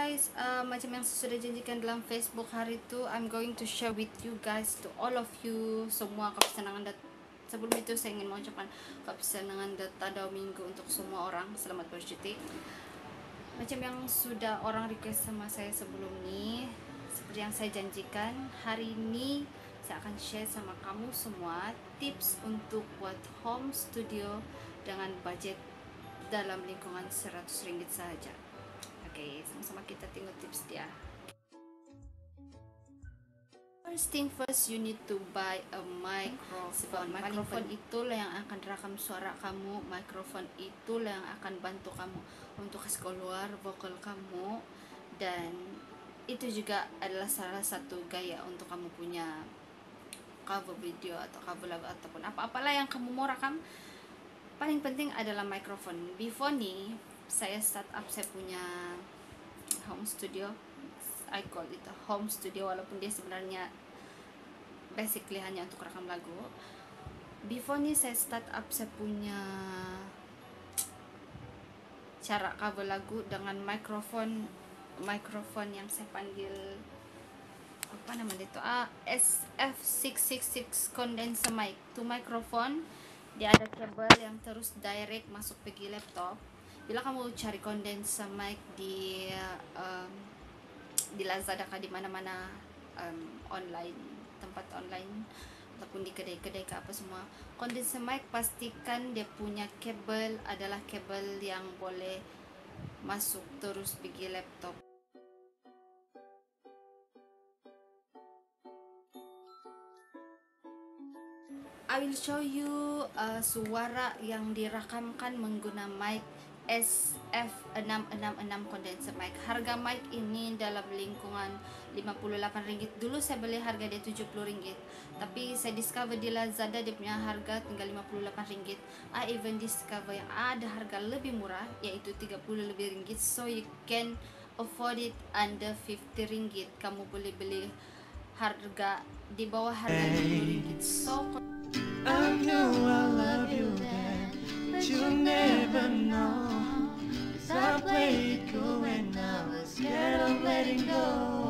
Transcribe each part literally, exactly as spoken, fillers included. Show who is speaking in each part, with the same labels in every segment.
Speaker 1: guys, uh, macam yang saya sudah janjikan dalam Facebook hari itu, I'm going to share with you guys, to all of you semua kesenangan. Dat sebelum itu saya ingin mengucapkan kesenangan data minggu untuk semua orang. Selamat bercuti. Macam yang sudah orang request sama saya sebelum ini, seperti yang saya janjikan, hari ini saya akan share sama kamu semua tips untuk buat home studio dengan budget dalam lingkungan seratus ringgit saja. Oke, sama-sama kita tengok tips dia. First thing first, you need to buy a microphone. Microphone itulah yang akan rekam suara kamu. Microphone itulah yang akan bantu kamu untuk kasih keluar vokal kamu, dan itu juga adalah salah satu gaya untuk kamu punya cover video atau cover lagu ataupun apa-apalah yang kamu mau rekam. Paling penting adalah microphone. Before nih saya start up saya punya home studio, I call it a home studio walaupun dia sebenarnya basically hanya untuk rekam lagu. Before nih saya start up saya punya cara cover lagu dengan microphone microphone yang saya panggil apa namanya itu ah, S F enam enam enam condenser mic. Itu microphone, dia ada kabel yang terus direct masuk pergi laptop. Bila kamu cari condenser mic di um, di Lazada kah di mana-mana um, online, tempat online ataupun di kedai-kedai ke apa semua, condenser mic pastikan dia punya kabel adalah kabel yang boleh masuk terus pergi laptop. I will show you uh, suara yang dirakamkan menggunakan mic S F enam enam enam condenser mic. Harga mic ini dalam lingkungan lima puluh delapan ringgit. Dulu saya beli harga dia tujuh puluh ringgit, tapi saya discover di Lazada dia punya harga tinggal lima puluh delapan ringgit. I even discover yang ada harga lebih murah yaitu tiga puluh lebih ringgit. So you can afford it under fifty ringgit. Kamu boleh beli harga di bawah harga lima puluh ringgit. So
Speaker 2: I knew I love you then, but you never know. 'Cause I played it cool when I was scared of letting go.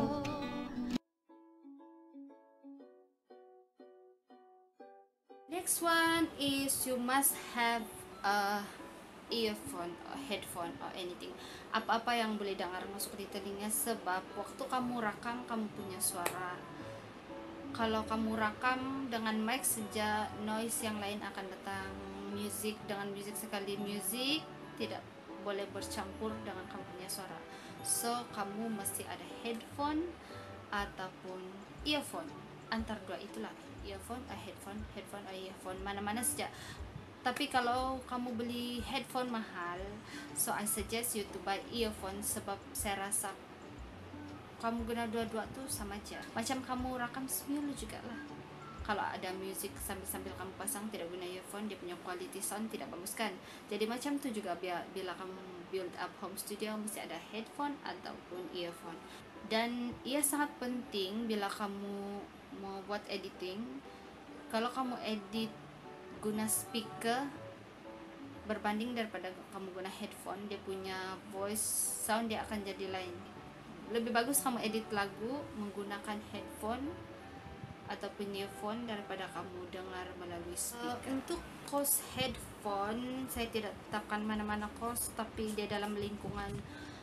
Speaker 1: Next one is you must have a earphone or headphone or anything. Apa-apa yang boleh dengar masuk di telinga, sebab waktu kamu rekam kamu punya suara. Kalau kamu rekam dengan mic saja, noise yang lain akan datang. Music dengan music sekali, music tidak boleh bercampur dengan kamu punya suara. So kamu mesti ada headphone ataupun earphone, antar dua itulah, earphone atau headphone, headphone atau earphone, mana-mana saja. Tapi kalau kamu beli headphone mahal, so I suggest you to buy earphone, sebab saya rasa kamu guna dua-dua tuh sama aja. Macam kamu rakam semilu juga lah. Kalau ada music sambil-sambil kamu pasang tidak guna earphone, dia punya quality sound tidak bagus kan. Jadi macam tuh juga bila kamu build up home studio, mesti ada headphone ataupun earphone. Dan ia sangat penting bila kamu mau buat editing. Kalau kamu edit guna speaker berbanding daripada kamu guna headphone, dia punya voice sound dia akan jadi lain. Lebih bagus kamu edit lagu menggunakan headphone ataupun earphone daripada kamu dengar melalui speaker. Uh, untuk cost headphone saya tidak tetapkan mana-mana cost, tapi dia dalam lingkungan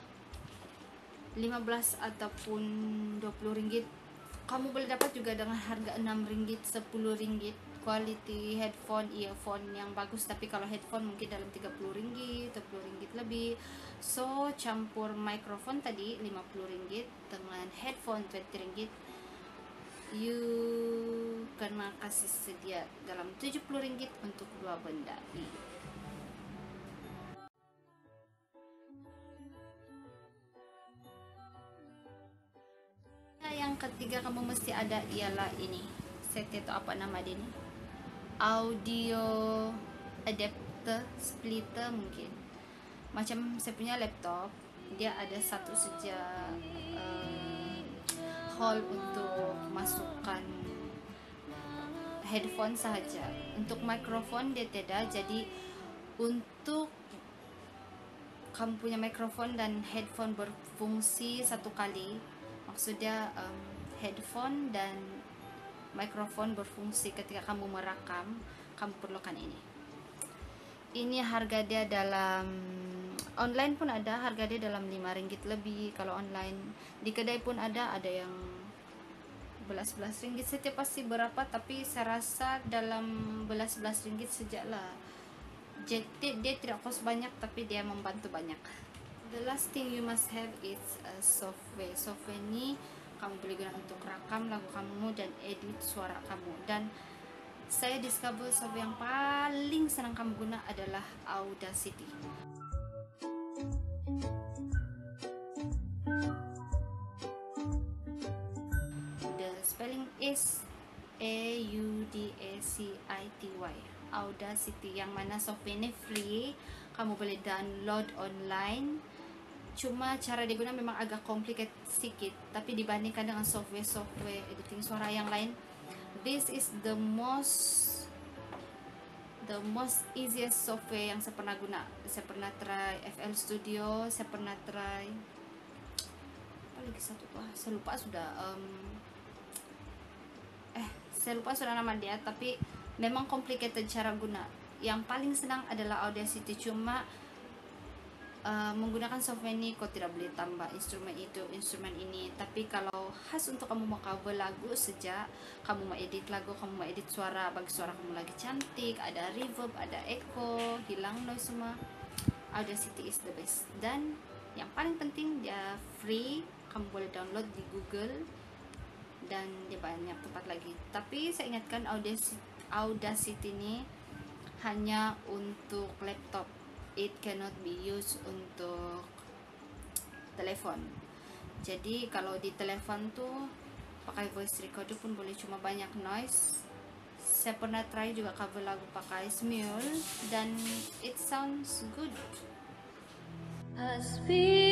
Speaker 1: lima belas ataupun dua puluh ringgit. Kamu boleh dapat juga dengan harga enam ringgit, sepuluh ringgit quality headphone, earphone yang bagus. Tapi kalau headphone mungkin dalam tiga puluh ringgit, dua puluh ringgit lebih. So campur microphone tadi lima puluh ringgit dengan headphone dua puluh ringgit, you kena kasih sedia dalam tujuh puluh ringgit untuk dua benda ini. Nah, yang ketiga kamu mesti ada ialah ini. Saya tidak tahu apa nama dia ni. Audio adapter, splitter mungkin. Macam saya punya laptop, dia ada satu saja um, hole untuk masukkan headphone sahaja. Untuk mikrofon dia tidak. Jadi untuk kamu punya mikrofon dan headphone berfungsi satu kali, maksudnya um, headphone dan mikrofon berfungsi ketika kamu merekam, kamu perlukan ini. Ini harga dia dalam online pun ada, harga dia dalam lima ringgit lebih. Kalau online di kedai pun ada, ada yang belas-belas ringgit. Setiap pasti berapa, tapi saya rasa dalam belas-belas ringgit sejaklah. Jadi dia tidak kos banyak, tapi dia membantu banyak. The last thing you must have is a software. Software ini kamu boleh guna untuk rekam lagu kamu dan edit suara kamu. Dan saya discover software yang paling senang kamu guna adalah Audacity. The spelling is A U D A C I T Y, Audacity, yang mana software ini free, kamu boleh download online. Cuma cara diguna memang agak complicated sedikit, tapi dibandingkan dengan software-software editing suara yang lain, this is the most the most easiest software yang saya pernah guna. Saya pernah try F L Studio, saya pernah try apa lagi satu tuh, saya lupa sudah um, eh saya lupa sudah nama dia, tapi memang complicated cara guna. Yang paling senang adalah Audacity, cuma Uh, menggunakan software ini kau tidak boleh tambah instrumen itu, instrumen ini. Tapi kalau khas untuk kamu mau cover lagu sejak kamu mau edit lagu, kamu mau edit suara, bagi suara kamu lagi cantik, ada reverb, ada echo, hilang noise semua, Audacity is the best. Dan yang paling penting dia free, kamu boleh download di Google, dan dia banyak tempat lagi. Tapi saya ingatkan Audacity, Audacity ini hanya untuk laptop. It cannot be used untuk telepon. Jadi kalau di telepon tuh pakai voice recorder pun boleh, cuma banyak noise. Saya pernah try juga cover lagu pakai Smule dan it sounds good.
Speaker 2: I speak